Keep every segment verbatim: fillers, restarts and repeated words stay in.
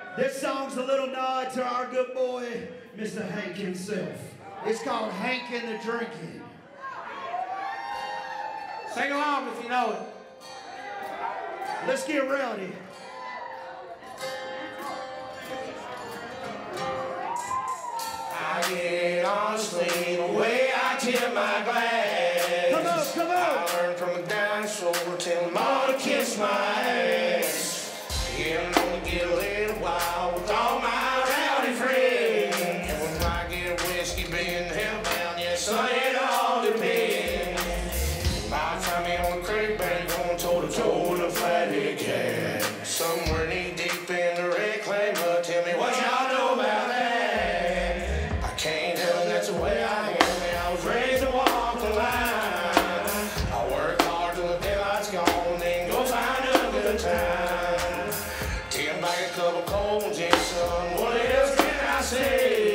This song's a little nod to our good boy, Mister Hank himself. It's called Hank and the Drinking. Sing along if you know it. Let's get rowdy. I get on sleep the way I tip my glass. Come on, come on. I learned from a dinosaur, tell them all to kiss my ass. Yeah, I'm gonna get a little wild with all my rowdy friends. And when I get whiskey, being hellbound, yes, son, it all depends. Might find me on the creek bank, going toe to toe with a flathead cat. Somewhere knee deep in the red clay mud, tell me what y'all know about that. I can't help it, that's the way I am. I was raised to walk the line. I work hard till the daylight's gone, then go find a good time. Ten back a couple cold gin, son, what else can I say?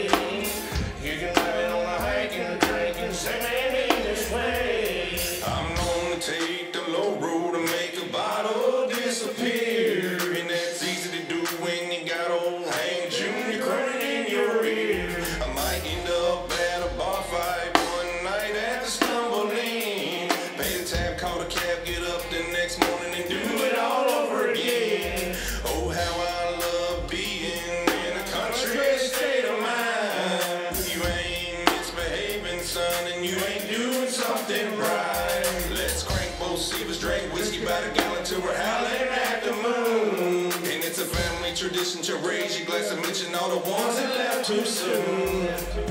You can have it on the Hank and the drinking, say me this way. I'm gonna take the low road to make a bottle disappear. And that's easy to do when you got old Hank Junior crooning in your ear. I might end up at a bar fight one night at the Stumbling. Pay the tab, call the cab, get up the next morning and do it all over again. Oh, how I love being in a country state of mind. You ain't misbehaving, son, and you ain't doing something right. Let's crank both Seavers, drink whiskey by the gallon till we're howling at the moon. And it's a family tradition to raise your glass and mention all the ones that left too soon.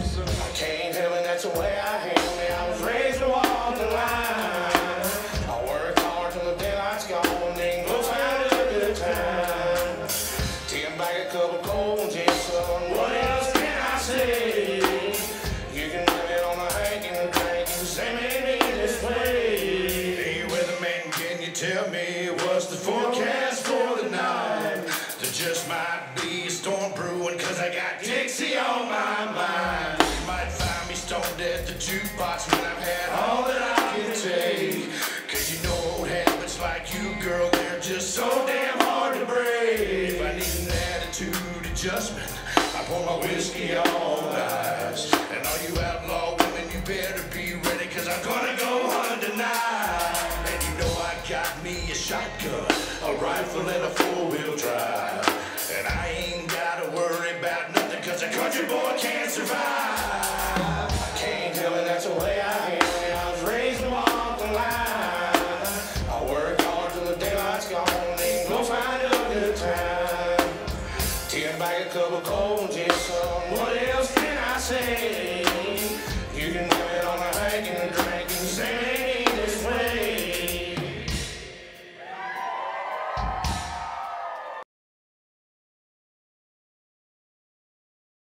I can't help it, that's the way I am. I was raised to walk the line. I work hard till the daylight's gone, then go find a good time. Ten back a couple cold gin, son, what else can I say? You can have it on the Hank and the drink, and say me this way. Hey, weatherman, can you tell me what's the forecast for the night? There just might be a storm brewing, cause I got Dixie on my mind. You might find me stoned at the jukebox when I've had all that I can take. Cause you know old habits like you, girl, they're just so damn hard to break. If I need an attitude adjustment, I pour my whiskey on ice. And all you outlaw women, you better be ready, cause I'm gonna go hunting tonight. And you know I got me a shotgun, a rifle and a four-wheel drive. And I ain't gotta worry about nothing, cause a country boy can't survive. I can't help it, that's the way I am. I was raised to walk the line. I work hard till the daylight's gone, then go find a good time. Ten back a couple cold gin,